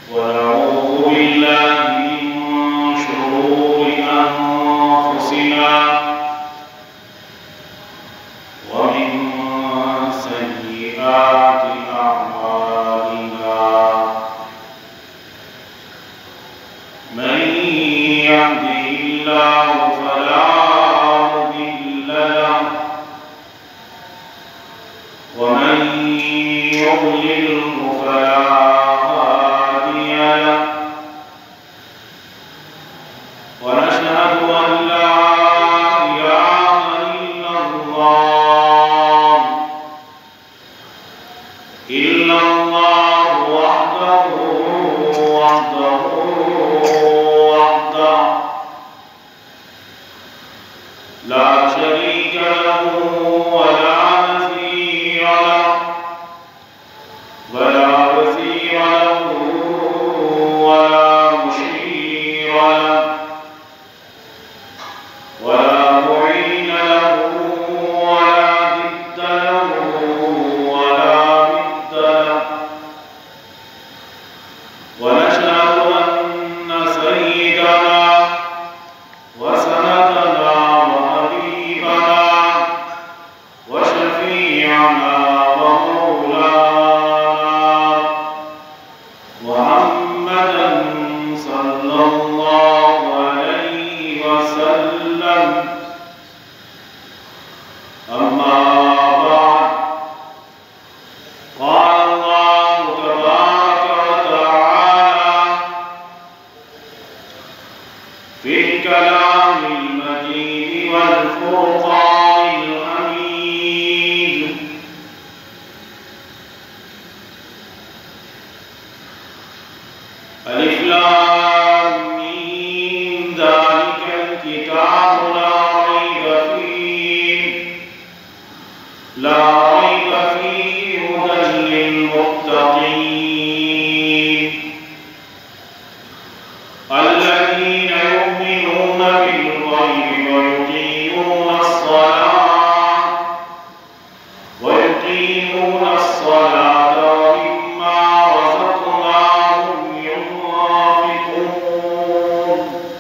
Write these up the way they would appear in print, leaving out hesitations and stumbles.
ونعوذ بالله من شرور أنفسنا ومن سيئات أعمالنا من يهده الله فلا مضل له ومن يضلله فلا هادي له ونشهد أن لا إله إلا الله وحده لا شريك له ولا نظير له ولا مشير له ولا معين له ولا ضد له ولا ند له ونشهد أن سيدنا وسندنا وحبيبنا وشفيعنا ومولانا محمدا صلى الله عليه وسلم أما بعد قال الله تبارك وتعالى في الكلام المجيد والفرقان الحميد ألف لام ميم ذلك الكتاب لا ريب فيه هدى للمتقين الذين يؤمنون بالغيب ويقيمون الصلاة ومما رزقناهم ينفقون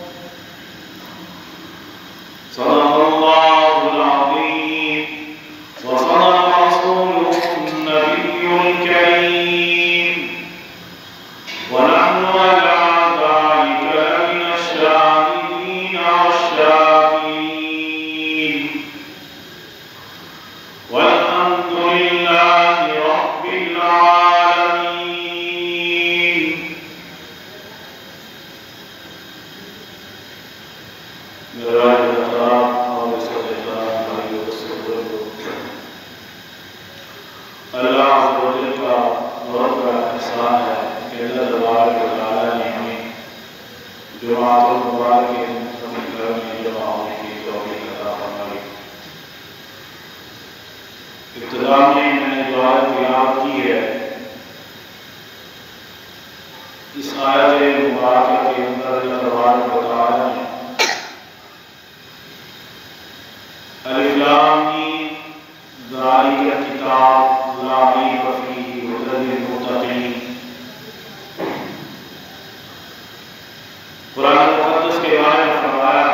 صدق الله العظيم وصدق رسوله النبي الكريم ونحن على ذلك لمن الشاهدين والشاكرين والحمد لله رب العالمين. اللہ عز و جل کا بہت بڑا احسان ہے کہ اللہ تبارک و تعالیٰ نے ہمیں جماعت المبارک کے اپنے گھر میں جمع ہونے کی توفیق عطا فرمائی. ابتدا میں نے دعا تلاوت کی ہے. اس آیت مبارکہ کے اندر اللہ تبارک و تعالیٰ نے الف لام میم ذالک الکتاب لا ریب فیہ ھدی للمتقین قرآن مقدس کے بارے میں فرمایا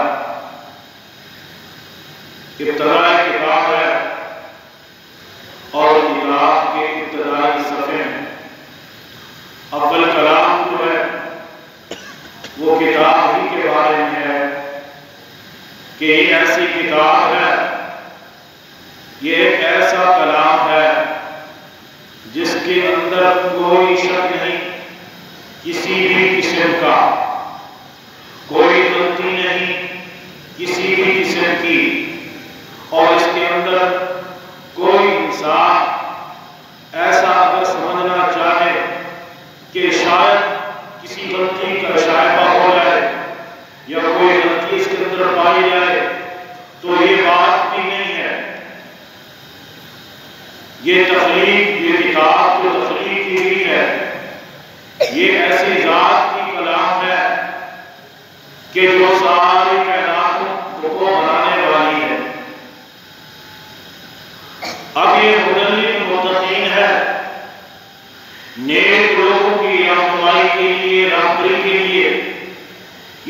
ابتدائی کتاب ہے اور کتاب کے ابتدائی صفحے میں اول کلام جو ہے وہ کتاب ہی کے بارے میں ہے کہ یہ ایسی کتاب ہے، یہ ایک ایسا کلام ہے جس کے اندر کوئی شک نہیں، کسی بھی قسم کا کوئی غلطی نہیں کسی بھی قسم کی، اور اس کے اندر کوئی انسان ایسا اگر سمجھنا چاہے کہ شاید کسی غلطی کا شائبہ ہو جائے یا کوئی غلطی اس کے اندر پائی جائے تو یہ بات بھی نہیں ہے. یہ کتاب جو تخلیق کی ہوئی ہے یہ ایسی ذات کی کلام ہے کہ جو ساری کائنات کو بنانے والی ہے. اب یہ ھدی للمتقین ہے، نیک لوگوں کی رہنمائی کے لیے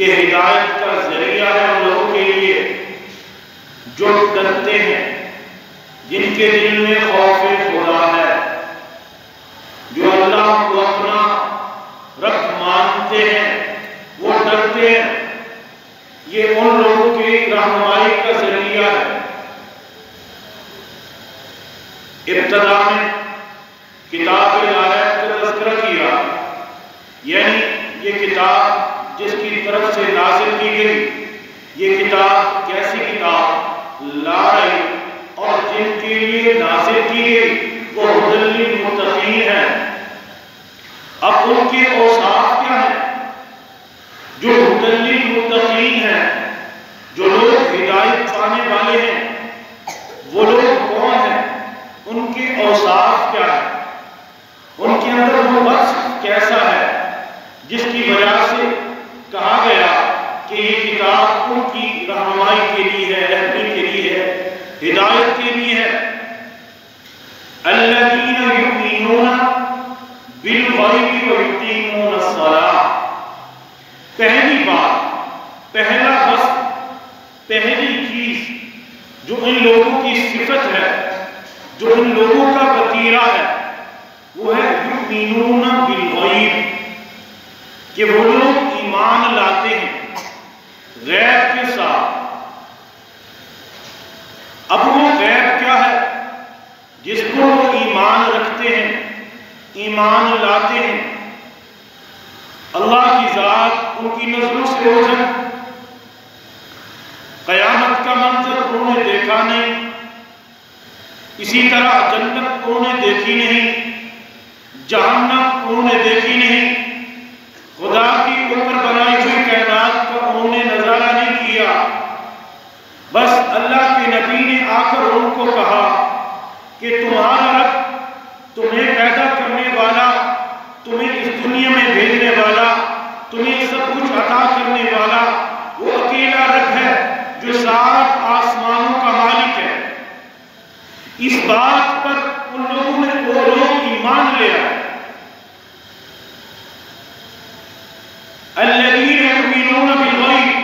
یہ ہدایت کا ذریعہ ہے ان لوگوں کے لیے جو ڈرتے ہیں، جن کے دل میں خوف خدا ہے، جو اللہ کو اپنا رب مانتے ہیں، وہ ڈرتے ہیں۔ یہ ان لوگوں کی رہنمائی کا ذریعہ ہے۔ ابتدا میں کتاب الہیات کا تذکرہ کیا، یعنی یہ کتاب جس کی طرف سے نازل کی گئی، یہ کتاب کیسی کتاب لا رہی اور جن کے لیے نازل کی گئی وہ ہدی للمتقین ہے۔ اب ان کے اوصاف کیا ہیں؟ جو ہدی للمتقین ہیں، جو لوگ ہدایت پانے والے ہیں، وہ لوگ کون ہیں؟ ان کے اوصاف کیا ہے؟ ان کے اندر وہ وصف کیسا ہے جس کی وجہ سے کہا گیا کہ یہ کتاب ان کی رہنمائی کے لیے ہے، رہنمائی کے لیے ہے، ہدایت کے لیے ہے۔ الذین یؤمنون بالغیب ویقیمون الصلاۃ۔ پہلی بات، پہلا وصف، پہلی چیز جو ان لوگوں کی صفت ہے، جو ان لوگوں کا وتیرہ ہے، وہ ہے یؤمنون بالغیب، کہ وہ لوگ ایمان لاتے ہیں غیب کے ساتھ۔ اب وہ غیب کیا ہے جس کو وہ ایمان رکھتے ہیں، ایمان لاتے ہیں؟ اللہ کی ذات ان کی نظروں سے اوجھل، قیامت کا منظر انہوں نے دیکھا نہیں، اسی طرح جنت انہوں نے دیکھی نہیں، جہنم انہوں نے دیکھی نہیں، خدا کی اوپر بنائی ہوئی کائنات کا انہوں نے نظارہ نہیں کیا۔ بس اللہ کے نبی نے آ کر ان کو کہا کہ تمہارا رب، تمہیں پیدا کرنے والا، تمہیں اس دنیا میں بھیجنے والا، تمہیں سب کچھ عطا کرنے والا وہ اکیلا رب ہے جو 7 آسمانوں کا مالک ہے۔ اس بات پر ان لوگوں نے وہ لوگ ایمان لے آئے۔ الذین یؤمنون بالغیب۔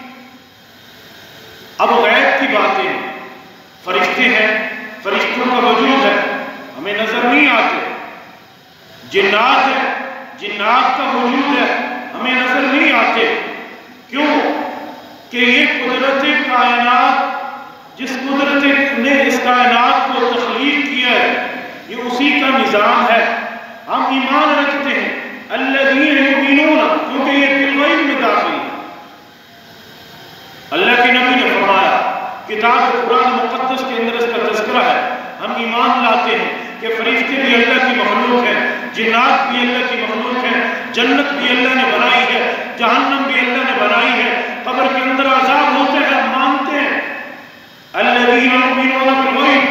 اب غیب کی باتیں، فرشتے ہیں، فرشتوں کا وجود ہے، ہمیں نظر نہیں آتے۔ جنات ہے، جنات کا وجود ہے، ہمیں نظر نہیں آتے۔ کیوں؟ کہ یہ قدرت کائنات، جس قدرت نے اس کائنات کو تخلیق کیا ہے، یہ اسی کا نظام ہے۔ ہم ایمان رکھتے ہیں الذین یؤمنون، کیونکہ یہ بالغیب میں داخل ہے۔ اللہ کے نبی نے فرمایا، کتاب قرآن مقدس کے اندر اس کا تذکرہ ہے۔ ہم ایمان لاتے ہیں کہ فرشتے بھی اللہ کی مخلوق ہیں، جنات بھی اللہ کی مخلوق ہیں، جنت بھی اللہ نے بنائی ہے، جہنم بھی اللہ نے بنائی ہے، قبر کے اندر عذاب ہوتے ہیں، ہم مانتے ہیں۔ الذین یؤمنون بالغیب۔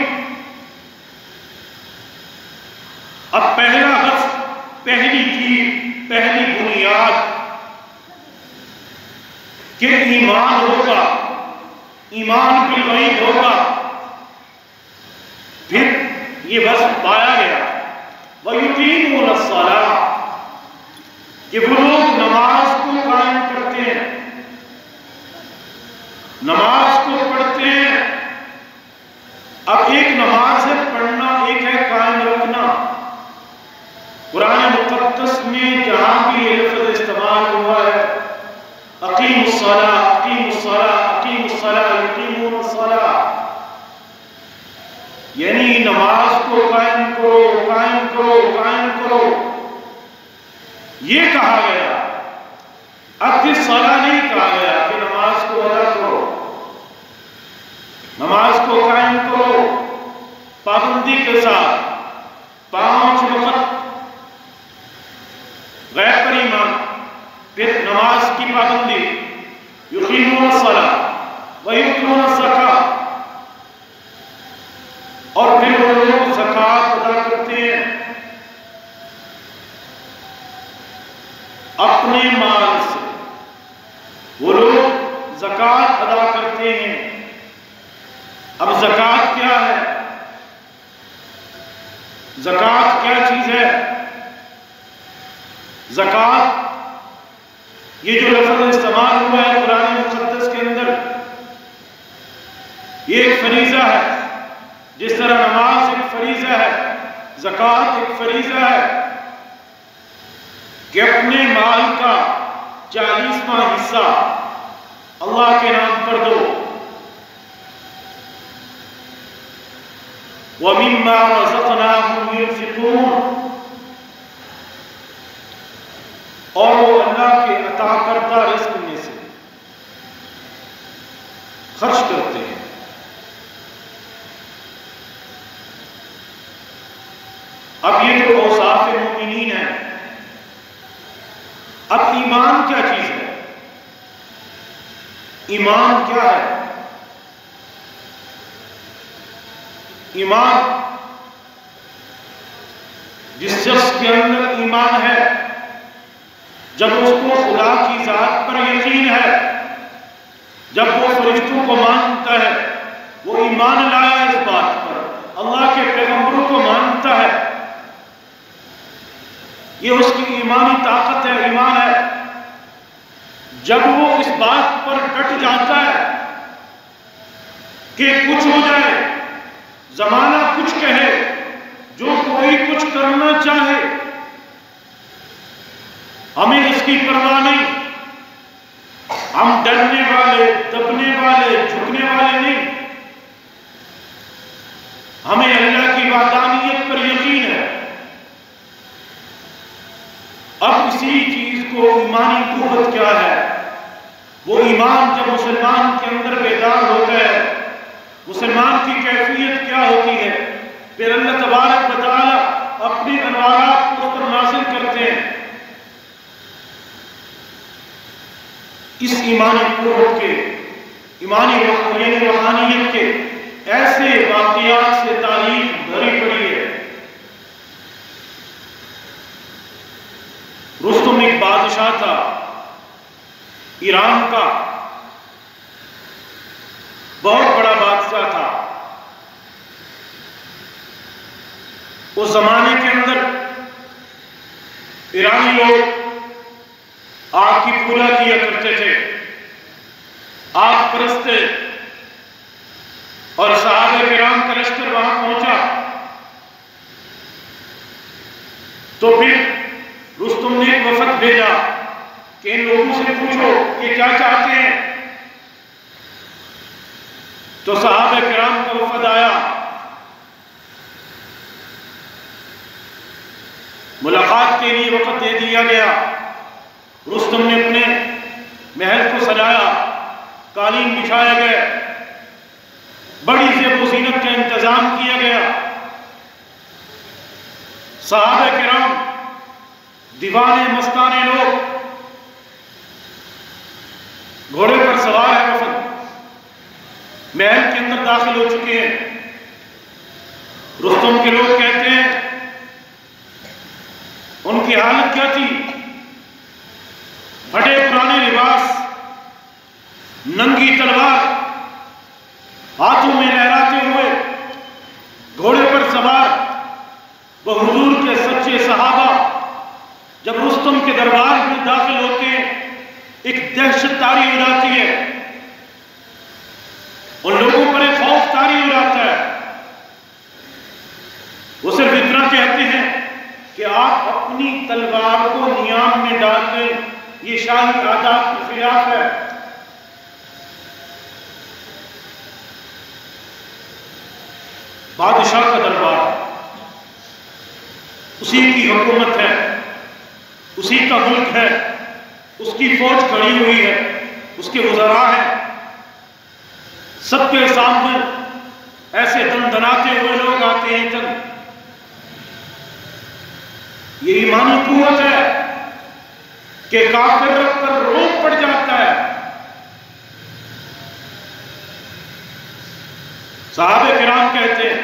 اب پہلا وصف، پہلی چیز، پہلی بنیاد کہ ایمان ہوگا، ایمان بالغیب ہوگا۔ پھر یہ وصف پایا گیا، وَيُقِيمُونَ الصَّلَاةَ، کہ وہ لوگ نماز کو قائم کرتے ہیں، نماز کو پڑھتے ہیں۔ اب ایک نماز ہے پڑھنا، ایک ہے قائم رکھنا۔ قرآن مقدس میں جہاں بھی یہ لفظ استعمال ہوا ہے، اقیم الصلاۃ، اقیم الصلاۃ، اقیم الصلاۃ، یقیمون الصلاۃ، یعنی نماز کو قائم کرو، قائم کرو، قائم کرو، یہ کہا گیا۔ اب اس صلاح نہیں کہا گیا کہ نماز کو ادا کرو، نماز کو قائم کرو پابندی کے ساتھ، 5 وقت غیب پر ایمان، پھر نماز کی پابندی، یقیمون الصلاۃ ویؤتون الزکاۃ، اور پھر وہ لوگ زکوٰۃ ادا کرتے ہیں اپنے مال سے، وہ لوگ زکوٰۃ ادا کرتے ہیں۔ اب زکوٰۃ کیا ہے؟ زکوٰۃ کیا چیز ہے؟ زکوٰۃ یہ جو لفظ استعمال ہوا ہے قرآن مقدس کے اندر، یہ ایک فریضہ ہے، جس طرح نماز ایک فریضہ ہے، زکوٰۃ ایک فریضہ ہے کہ اپنے مال کا 40واں حصہ اللہ کے نام پر دو۔ وَمِمَّا رَزَقْنَاهُمْ يُنْفِقُونَ، اور وہ اللہ کے عطا کردہ رزق میں سے خرچ کرتے ہیں۔ اب یہ جو اوصاف مومنین ہیں، اب ایمان کیا چیز ہے؟ ایمان کیا ہے؟ ایمان، جس شخص کے اندر ایمان ہے، جب اس کو خدا کی ذات پر یقین ہے، جب وہ فرشتوں کو مانتا ہے، وہ ایمان لایا اس بات پر، اللہ کے پیغمبروں کو مانتا ہے، یہ اس کی ایمانی طاقت ہے، ایمان ہے۔ جب وہ اس بات پر ڈٹ جاتا ہے کہ کچھ ہو جائے، زمانہ کچھ کہے، جو کوئی کچھ کرنا چاہے، ہمیں اس کی پرواہ نہیں، ہم ڈرنے والے، دبنے والے، جھکنے والے نہیں، ہمیں اللہ کی وحدانیت پر یقین ہے۔ اب اسی چیز کو ایمانی قوت کیا ہے؟ وہ ایمان جب مسلمان کے اندر بیدار ہوتا ہے، مسلمان کی کیفیت کیا ہوتی ہے؟ پھر اللہ تبارک و تعالی اپنی انوارات کو اس پر نازل کرتے ہیں۔ اس ایمانی قوت کے، ایمانی یعنی روحانیت کے ایسے واقعات سے تاریخ بھری پڑی ہے۔ رستم ایک بادشاہ تھا ایران کا، بہت بڑا بادشاہ تھا۔ اس زمانے کے اندر ایرانی لوگ آگ کی پوجا کیا کرتے تھے، آگ پرست تھے، اور صحابہ کرام کا لشکر وہاں پہنچا تو پھر رستم نے ایک وفد بھیجا کہ ان لوگوں سے پوچھو کہ کیا چاہتے ہیں۔ تو صحابہ کرام کا وفد آیا، ملاقات کے لیے وقت دے دیا گیا۔ رستم نے اپنے محل کو سجایا، قالین بچھائے گئے، بڑی زیب و زینت کا انتظام کیا گیا۔ صحابہ کرام، دیوانے مستانے لوگ، گھوڑے پر سوار ہے وفد، محل کے اندر داخل ہو چکے ہیں۔ رستم کے لوگ کہتے ہیں، ان کی حالت کیا تھی؟ پھٹے پرانے لباس، ننگی تلوار ہاتھوں میں لہراتے ہوئے، گھوڑے پر سوار وہ حضور کے سچے صحابہ جب رستم کے دربار میں داخل ہوتے ہیں، ایک دہشت طاری ہو جاتی ہے، ان لوگوں پر ایک خوف طاری ہو جاتا ہے۔ وہ صرف اتنا کہتے ہیں کہ آپ اپنی تلوار کو نیام میں ڈال دیں، یہ شاہی آداب کے خلاف ہے۔ بادشاہ کا دربار، اسی کی حکومت ہے، اسی کا ملک ہے، اس کی فوج کھڑی ہوئی ہے، اس کے وزراء ہیں، سب کے سامنے ایسے دندناتے ہوئے لوگ آتے ہیں چند۔ یہ ایمانی قوت ہے کہ کافر پر روب پڑ جاتا ہے۔ صحابہ کرام کہتے ہیں،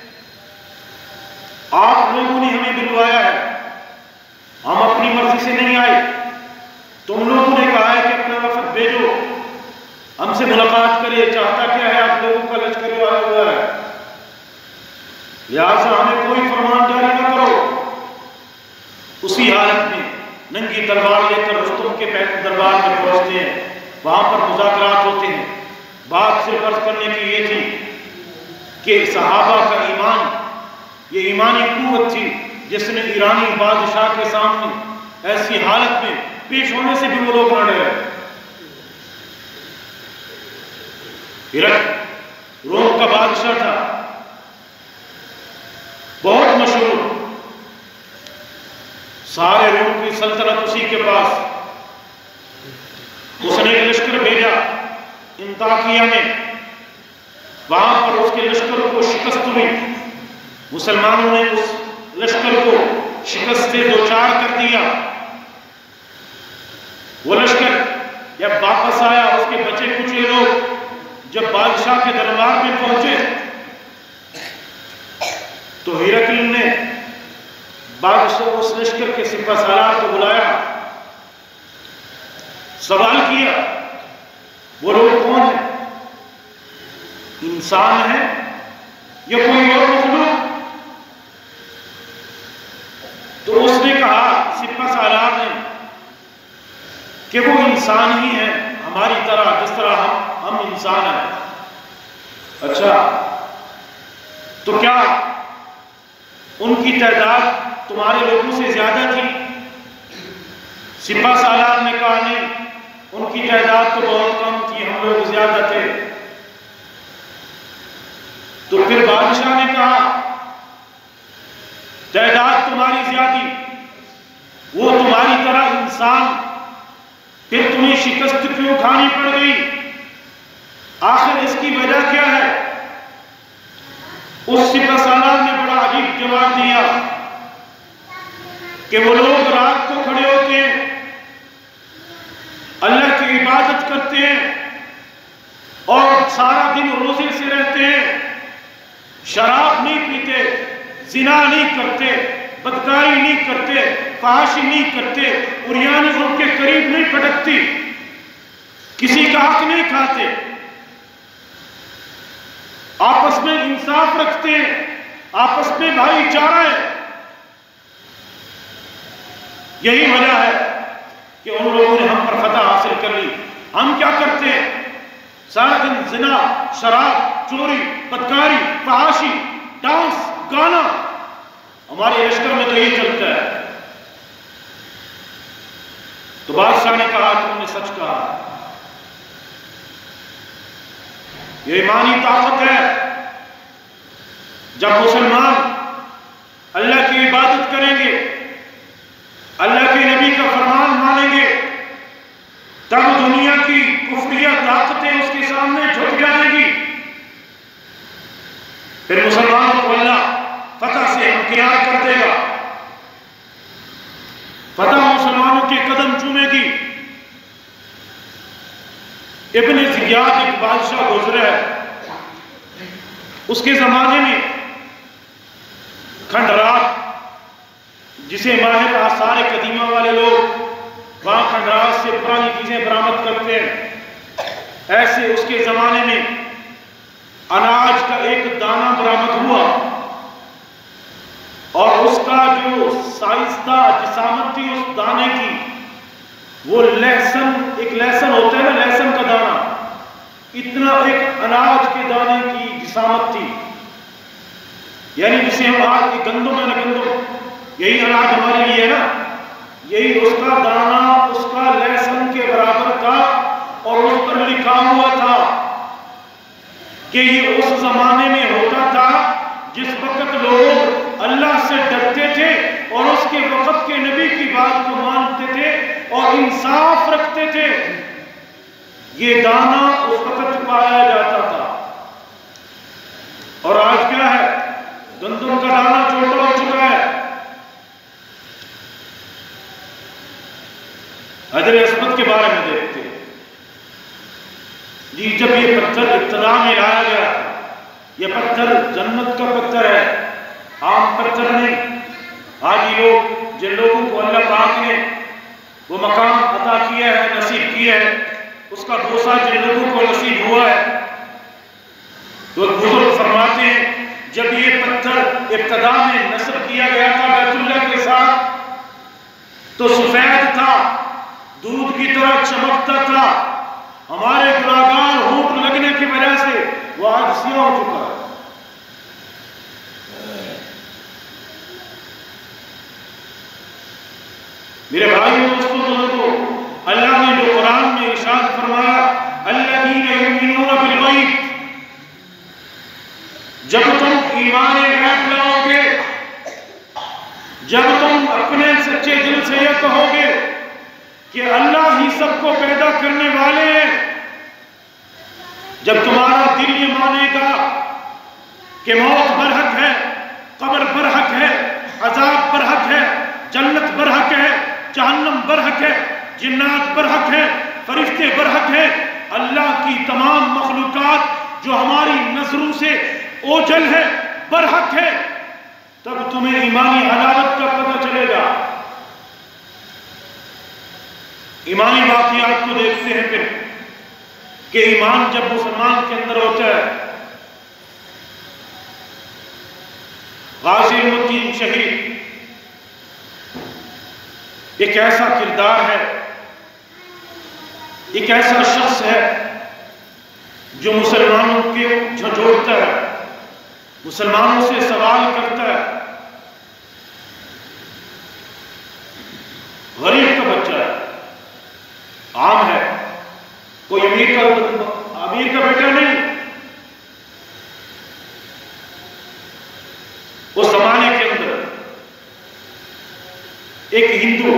آپ لوگوں نے ہمیں بلوایا ہے، ہم اپنی مرضی سے نہیں آئے، تم لوگوں نے کہا ہے کہ اپنا وفد بھیجو، ہم سے ملاقات کرے، چاہتا کیا ہے؟ آپ لوگوں کا لشکر آیا ہوا ہے، لہٰذا ہمیں کوئی فرمان جاری نہ کرو۔ اسی حالت میں ننگی تلوار لے کر رستم کے دربار میں پہنچتے ہیں، وہاں پر مذاکرات ہوتے ہیں۔ بات صرف عرض کرنے کی یہ تھی کہ صحابہ کا ایمان، یہ ایمانی قوت تھی جس نے ایرانی بادشاہ کے سامنے ایسی حالت میں پیش ہونے سے بھی وہ لوگ نہ ڈرے۔ ہرقل روم کا بادشاہ تھا، بہت مشہور، سارے روم کی سلطنت اسی کے پاس۔ اس نے ایک لشکر بھیجا انطاکیہ میں، وہاں پر اس کے لشکر کو شکست ہوئی، مسلمانوں نے اس لشکر کو شکست سے دوچار کر دیا۔ وہ لشکر جب واپس آیا، اس کے بچے کچھ لوگ جب بادشاہ کے دربار میں پہنچے تو ہرقل نے بادشاہ اس لشکر کے سپہ سالار کو بلایا، سوال کیا وہ لوگ کون ہیں؟ انسان ہے یا کوئی اور مخلوق؟ تو اس نے کہا سپہ سالار نے کہ وہ انسان ہی ہیں، ہماری طرح، جس طرح ہم انسان ہیں۔ اچھا، تو کیا ان کی تعداد تمہارے لوگوں سے زیادہ تھی؟ سپہ سالار نے کہا نہیں، ان کی تعداد تو بہت کم تھی، ہم لوگ زیادہ تھے۔ تو پھر بادشاہ نے کہا تعداد تمہاری زیادی، وہ تمہاری طرح انسان، پھر تمہیں شکست کیوں کھانی پڑ گئی؟ آخر اس کی وجہ کیا ہے؟ اس سپہ سالار نے بڑا عجیب جواب دیا کہ وہ لوگ رات کو کھڑے ہوتے ہیں، اللہ کی عبادت کرتے ہیں اور سارا دن روزے سے رہتے ہیں، شراب نہیں پیتے، زنا نہیں کرتے، بدکاری نہیں کرتے، فحاشی نہیں کرتے، عریانی ان کے قریب نہیں پھٹکتی، کسی کا حق نہیں کھاتے، آپس میں انصاف رکھتے ہیں، آپس میں بھائی چارہ ہے۔ یہی وجہ ہے کہ ان لوگوں نے ہم پر فتح حاصل کر لی۔ ہم کیا کرتے ہیں؟ سارا دن زنا، شراب، چوری، بدکاری، فحاشی، ڈانس، گانا، ہمارے لشکر میں تو یہ چلتا ہے۔ تو بادشاہ نے کہا تم نے سچ کہا، یہ ایمانی طاقت ہے۔ جب مسلمان اللہ کی عبادت کریں گے، اللہ کے نبی کا فرمان مانیں گے، تب دنیا کی کفریہ طاقتیں اس کے سامنے جھک جائیں گی، پھر مسلمانوں کو اللہ فتح سے ہمکنار کر دے گا، فتح مسلمانوں کے قدم چومے گی۔ ابن زیاد ایک بادشاہ گزرا ہے، اس کے زمانے میں کھنڈرات، جسے ماہر آثار قدیمہ والے لوگ وہاں کھنڈرات سے پرانی چیزیں برآمد کرتے ہیں، ایسے اس کے زمانے میں اناج کا ایک دانہ برآمد ہوا اور اس کا جو سائز تھا، جسامت تھی اس دانے کی، وہ لہسن، ایک لہسن ہوتا ہے نا، لہسن کا دانہ، اتنا ایک اناج کے دانے کی جسامت تھی، یعنی جسے ہم آج کی گندم ہے نا، گندم، یہی اناج ہمارے لیے ہے نا، یہی اس کا دانہ اس کا لہسن کے برابر تھا، اور اس پر لکھا ہوا تھا کہ یہ اس زمانے میں ہوتا تھا جس وقت لوگ اللہ سے ڈرتے تھے اور اس کے وقت کے نبی کی بات کو مانتے تھے اور انصاف رکھتے تھے، یہ دانہ اس وقت پایا جاتا تھا۔ اور آج کیا ہے؟ گندم کا دانہ چھوٹا ہو چکا ہے۔ حجر اسود کے بارے میں دیکھتے ہیں جی، جب یہ پتھر ابتدا میں لایا گیا، یہ پتھر جنت کا پتھر ہے، عام پتھر نہیں۔ آج یہ لوگ، جن لوگوں کو اللہ پاک نے وہ مقام عطا کیا ہے، نصیب کیا ہے، اس کا بوسہ جن لوگوں کو نصیب ہوا ہے، تو بزرگ فرماتے ہیں جب یہ پتھر ابتدا میں نصب کیا گیا تھا بیت اللہ کے ساتھ، تو سفید تھا، دودھ کی طرح چمکتا تھا، ہمارے گناہگار ہونٹ لگنے کی وجہ سے وہ آج سیاہ ہو چکا ہے۔ میرے بھائیوں دوستوں، اللہ نے جو قرآن میں ارشاد فرمایا الذین یؤمنون بالغیب، جب تم ایمان غیب لاؤ گے، جب تم اپنے سچے دل سے یہ کہو گے کہ اللہ ہی سب کو پیدا کرنے والے ہیں، جب تمہارا دل یہ مانے گا کہ موت برحق ہے، قبر برحق ہے، عذاب برحق ہے، جنت برحق ہے، جہنم برحق ہے، جنات برحق ہے، فرشتے برحق ہے، اللہ کی تمام مخلوقات جو ہماری نظروں سے اوجھل ہے برحق ہے، تب تمہیں ایمانی حلاوت کا پتہ چلے گا۔ ایمانی واقعات کو دیکھتے ہیں پھر کہ ایمان جب مسلمان کے اندر ہوتا ہے، غازی الدین شہید ایک ایسا کردار ہے، ایک ایسا شخص ہے جو مسلمانوں کے جھنجھوڑتا ہے، مسلمانوں سے سوال کرتا ہے۔ غریب کا بچہ ہے، عام ہے، کوئی امیر کا بیٹا نہیں۔ اس زمانے کے اندر ایک ہندو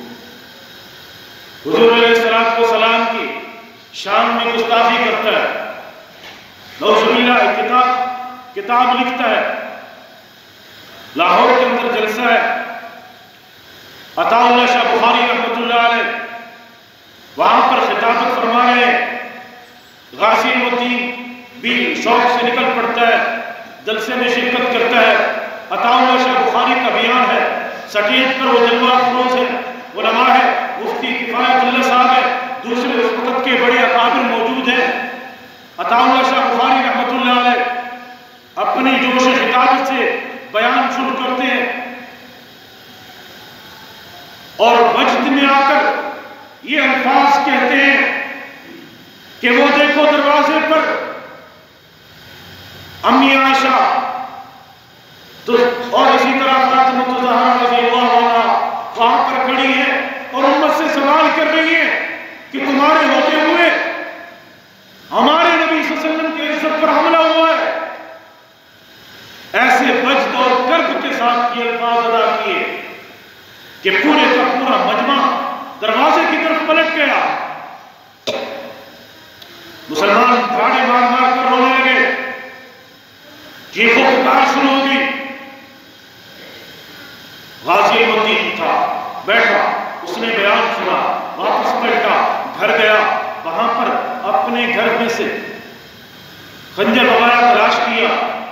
حضور علیہ السلام کی شان میں گستاخی کرتا ہے، نعوذ باللہ، ایک کتاب لکھتا ہے، لاہور کے اندر جلسہ ہے، عطا اللہ شاہ بخاری رحمۃ اللہ علیہ وہاں پر خطابت فرما رہے ہیں، غازی الدین بھی شوق سے نکل پڑتا ہے، جلسے میں شرکت کرتا ہے، عطا اللہ شاہ بخاری کا بیان ہے، سٹیج پر وہ جلوہ افروز ہے، علماء ہے، مفتی کفایت اللہ صاحب ہے، دوسرے اس وقت کے بڑے اکابر موجود ہیں۔ عطا اللہ شاہ بخاری رحمۃ اللہ علیہ اپنی جوش خطابت سے بیان شروع کرتے ہیں اور وجد میں آ کر یہ الفاظ کہتے ہیں کہ وہ دیکھو دروازے پر امی عائشہ اور اسی طرح فاطمہ الزہرا رضی اللہ عنہا وہاں پر کھڑی ہے اور امت سے سوال کر رہی ہے کہ تمہارے ہوتے ہوئے ہمارے نبی صلی اللہ علیہ وسلم کے عزت پر حملہ ہوا ہے۔ ایسے وجد اور کرب کے ساتھ یہ الفاظ ادا کیے کہ پورے کا پورا مجمع دروازے کی طرف پلٹ گیا، مسلمان دھاڑے مار مار کر رونے لگے، چیخو پکار شروع ہو گئی۔ غازی الدین تھا، بیٹھا، اس نے بیان سنا، واپس بیٹھا، گھر گیا، وہاں پر اپنے گھر میں سے خنجر وغیرہ تلاش کیا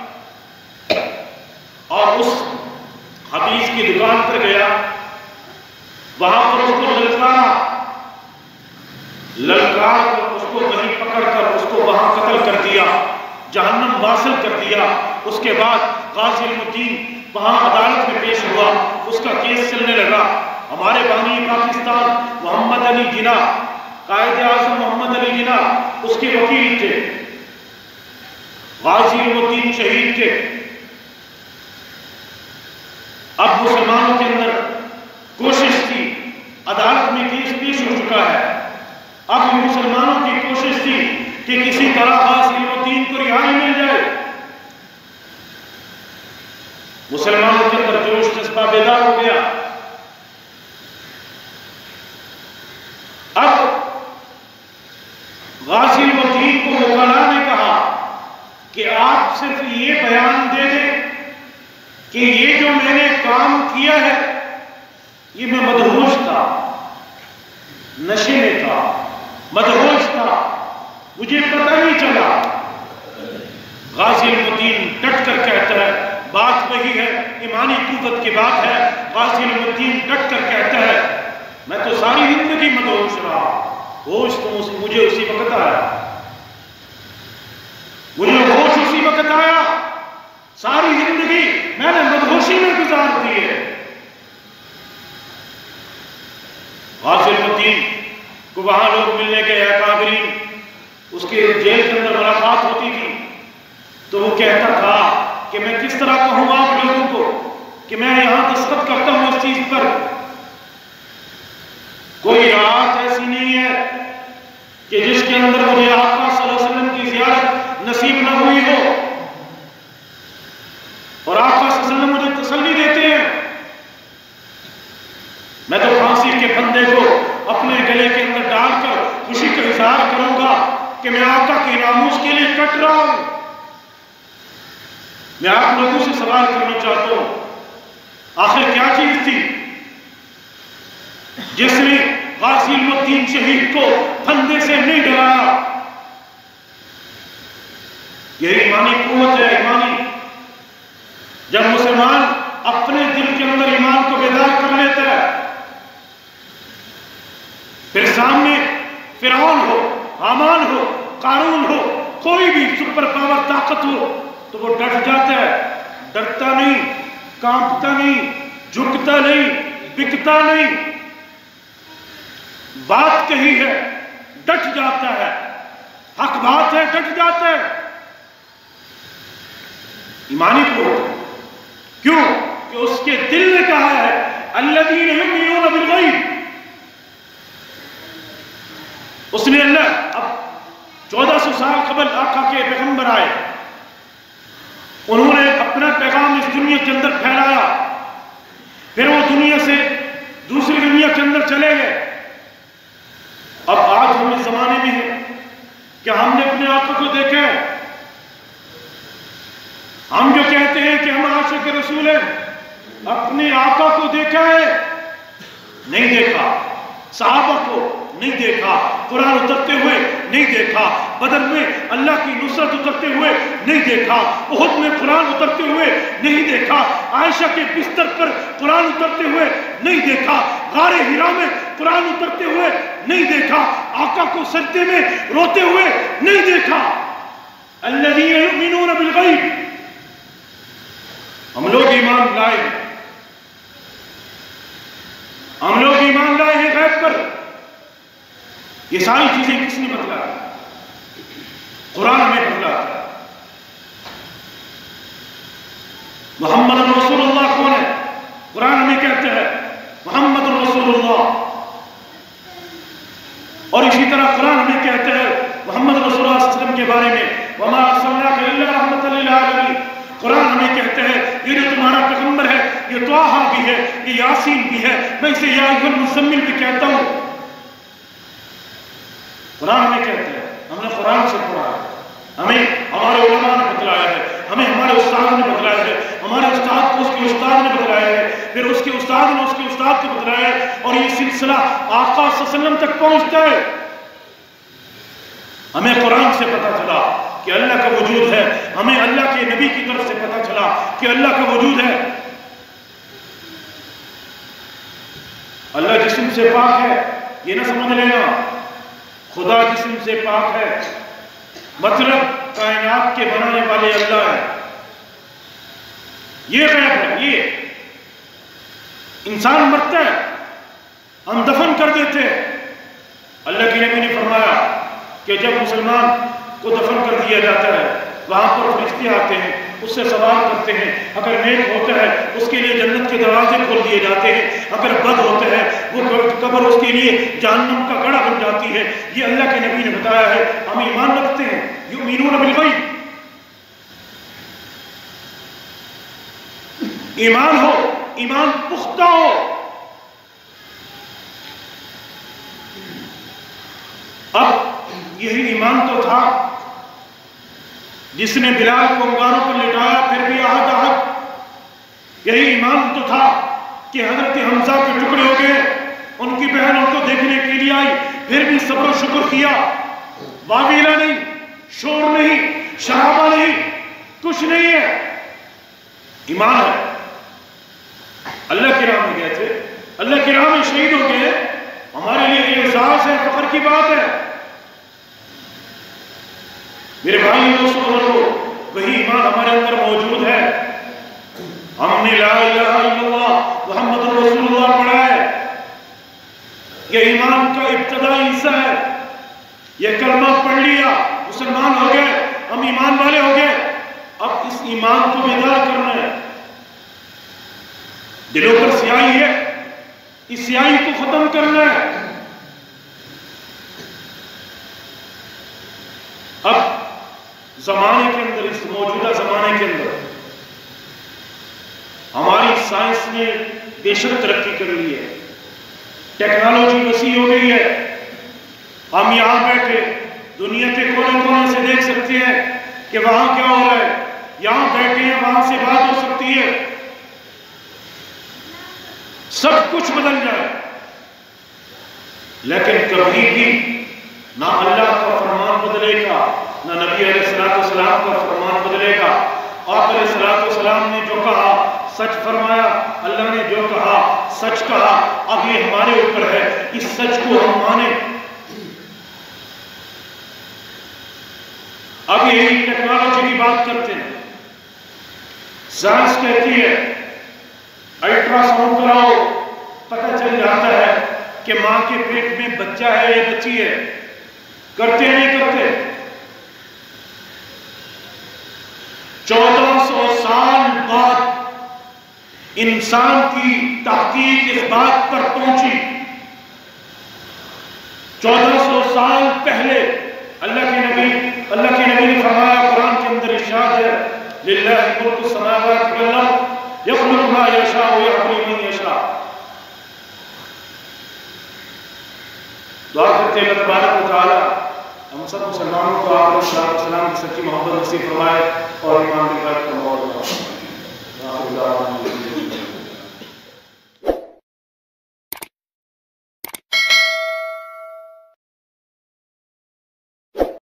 اور اس حبیز کی دکان پر گیا، وہاں پر اس کو للکار کر اس کو وہیں پکڑ کر اس کو وہاں قتل کر دیا، جہنم واصل کر دیا۔ اس کے بعد غازی الدین وہاں عدالت میں پیش ہوا، اس کا کیس چلنے لگا۔ ہمارے بانی پاکستان محمد علی جناح، قائد اعظم محمد علی جناح اس کے وکیل تھے، غازی الدین شہید کے۔ اب مسلمانوں کے اندر کوشش تھی، عدالت میں کیس پیش ہو چکا ہے، اب مسلمانوں کی کوشش تھی کہ کسی طرح غازی الدین کو رہائی مل جائے۔ مسلمانوں کے اندر جوش جذبہ بیدار ہو گیا۔ اب غازی الدین کو وکلاء نے کہا کہ آپ صرف یہ بیان دے دیں کہ یہ جو میں نے کام کیا ہے یہ میں مدہوش تھا، نشے میں تھا، مدہوش تھا، مجھے پتہ نہیں چلا۔ غازی الدین ڈٹ کر کہتا ہے، بات وہی ہے، ایمانی قوت کی بات ہے، غازی الدین ڈٹ کر کہتا ہے میں تو ساری زندگی مدہوش رہا، ہوش تو مجھے اسی وقت آیا، مجھے ہوش اسی وقت آیا، ساری زندگی میں نے مدہوشی میں گزار دی ہے۔ غازی الدین کو وہاں لوگ ملنے کے اکابرین، اس کے جیل کے اندر ملاقات ہوتی تھی، تو وہ کہتا تھا کہ میں کس طرح کہوں آپ لوگوں کو کہ میں یہاں دستخط کرتا ہوں اس چیز پر، کوئی رات ایسی نہیں ہے کہ جس کے اندر مجھے آقا صلی اللہ علیہ وسلم کی زیارت نصیب نہ ہوئی ہو، اور آقا صلی اللہ علیہ وسلم مجھے تسلی دیتے ہیں، میں تو پھانسی کے پھندے کو اپنے گلے کے اندر ڈال کر خوشی کا اظہار کروں گا کہ میں آقا کے ناموس کے لیے کٹ رہا ہوں۔ میں آپ لوگوں سے سوال کرنا چاہتا ہوں، آخر کیا چیز تھی جس نے غازی الدین شہید کو پھندے سے نہیں ڈرایا؟ یہ ایمانی قوت ہے، ایمانی۔ جب مسلمان اپنے دل کے اندر ایمان کو بیدار کر لیتا ہے، پھر سامنے فرعون ہو، حامان ہو، قارون ہو، کوئی بھی سپر پاور طاقت ہو تو وہ ڈٹ جاتا ہے، ڈرتا نہیں، کانپتا نہیں، جھکتا نہیں، بکتا نہیں، بات کہی ہے ڈٹ جاتا ہے، حق بات ہے ڈٹ جاتا ہے۔ ایمانی قوت، کیوں کہ اس کے دل نے کہا ہے الذین یؤمنون بالغیب۔ اس نے اللہ، اب 1400 سال قبل آقا کے پیغمبر آئے، انہوں نے اپنا پیغام اس دنیا کے اندر پھیلایا، پھر وہ دنیا سے دوسری دنیا کے اندر چلے گئے۔ اب آج ہم اس زمانے میں ہیں کہ ہم نے اپنے آقا کو دیکھا ہے، ہم جو کہتے ہیں کہ ہم عاشق رسول ہیں، اپنے آقا کو دیکھا ہے؟ نہیں دیکھا۔ صحابہ کو نہیں دیکھا، قرآن اترتے ہوئے نہیں دیکھا، بدر میں اللہ کی نصرت اترتے ہوئے نہیں دیکھا، احد میں قرآن اترتے ہوئے نہیں دیکھا، عائشہ کے بستر پر قرآن اترتے ہوئے نہیں دیکھا، غار حرا میں قرآن اترتے ہوئے نہیں دیکھا، آقا کو سجدے میں روتے ہوئے نہیں دیکھا۔ الذین یؤمنون بالغیب۔ ہم لوگ ایمان لائے ہیں، ہم لوگ ایمان لائے ہیں غیب پر۔ یہ ساری چیزیں کس نے بتلایا؟ قرآن میں بتلایا۔ محمد رسول اللہ کون ہے؟ قرآن ہمیں کہتے ہیں محمد رسول اللہ، اور اسی طرح قرآن ہمیں کہتے ہیں محمد رسول اللہ صلی اللہ علیہ وسلم کے بارے میں وما ارسلناک الا رحمۃ للعالمین۔ قرآن ہمیں کہتے ہیں یہ جو تمہارا پیغمبر ہے یہ طٰہٰ بھی ہے، یہ یاسین بھی ہے، میں اسے یا ایھا المزمل بھی کہتا ہوں۔ قرآن ہمیں کہتے ہیں، ہم نے قرآن سے پڑھا ہے، ہمیں ہمارے علماء نے بتلایا ہے، ہمیں ہمارے استاد نے بتلایا ہے، ہمارے استاد کو اس کے استاد نے بتلایا ہے، پھر اس کے استاد نے اس کے استاد کو بتلایا ہے، اور یہ سلسلہ آقا صلی اللہ علیہ وسلم تک پہنچتا ہے۔ ہمیں قرآن سے پتہ چلا کہ اللہ کا وجود ہے، ہمیں اللہ کے نبی کی طرف سے پتہ چلا کہ اللہ کا وجود ہے۔ اللہ جسم سے پاک ہے یہ نہ سمجھ لینا، خدا جسم سے پاک ہے مطلب کائنات کے بنانے والے اللہ ہے، یہ غیب ہے۔ یہ انسان مرتا ہے ہم دفن کر دیتے ہیں، اللہ کے نبی نے فرمایا کہ جب مسلمان کو دفن کر دیا جاتا ہے وہاں پر فرشتے آتے ہیں، اس سے سوال کرتے ہیں، اگر نیک ہوتا ہے اس کے لیے جنت کے دروازے کھول دیے جاتے ہیں، اگر بد ہوتا ہے وہ قبر اس کے لیے جہنم کا گڑھا بن جاتی ہے۔ یہ اللہ کے نبی نے بتایا ہے، ہم ایمان رکھتے ہیں، یؤمنون بالغیب۔ ایمان ہو، ایمان پختہ ہو۔ اب یہی ایمان تو تھا جس نے بلال کو انگاروں پر لٹایا پھر بھی آہد آہد، یہی ایمان تو تھا کہ حضرت حمزہ کے ٹکڑے ہو گئے، ان کی بہن ان کو دیکھنے کے لیے آئی پھر بھی صبر و شکر کیا، واویلا نہیں، شور نہیں، شرابہ نہیں، کچھ نہیں ہے، ایمان ہے۔ اللہ کی راہ میں گئے تھے، اللہ کی راہ میں شہید ہو گئے، ہمارے لیے اعزاز ہے، فخر کی بات ہے۔ میرے بھائی دوستو، وہی ایمان ہمارے اندر موجود ہے، ہم نے لا الہ الا اللہ محمد رسول اللہ پڑھا ہے، یہ ایمان کا ابتدائی حصہ ہے. یہ کلمہ پڑھ لیا، مسلمان ہو گئے، ہم ایمان والے ہو گئے. اب اس ایمان کو بیدار کرنا ہے. دلوں پر سیاہی ہے، اس سیاہی کو ختم کرنا ہے. اب زمانے کے اندر، اس موجودہ زمانے کے اندر ہماری سائنس نے بے شک ترقی کر لی ہے، ٹیکنالوجی وسیع ہو گئی ہے. ہم یہاں بیٹھے دنیا کے کونے کونے سے دیکھ سکتے ہیں کہ وہاں کیا ہو رہا ہے. یہاں بیٹھے ہیں، وہاں سے بات ہو سکتی ہے. سب کچھ بدل جائے، لیکن کبھی بھی نہ اللہ کا فرمان بدلے گا، نہ نبی علیہ السلام کا فرمان بدلے گا. آپ علیہ السلام نے جو کہا سچ فرمایا، اللہ نے جو کہا سچ کہا. اب یہ ہمارے اوپر ہے، اس سچ کو ہم مانیں. اب یہی ٹیکنالوجی کی بات کرتے ہیں. سائنس کہتی ہے الٹرا ساؤنڈ کراؤ، پتہ چل جاتا ہے کہ ماں کے پیٹ میں بچہ ہے یا بچی ہے. کرتے نہیں کرتے؟ 1400 سال بعد انسان کی تحقیق اس بات پر پہنچی. 1400 سال پہلے اللہ کے نبی نے فرمایا، قرآن کے اندر ارشاد ہے للہ ملک السماوات والارض یخلق ما یشاء ویہب من یشاء. دعا کرتے ہیں اللہ تبارک و تعالی ہم سب مسلمانوں کو آپ علیہ السلام کی سچی محبت نصیب فرمائے اور ایمان کی قائد فرمائے.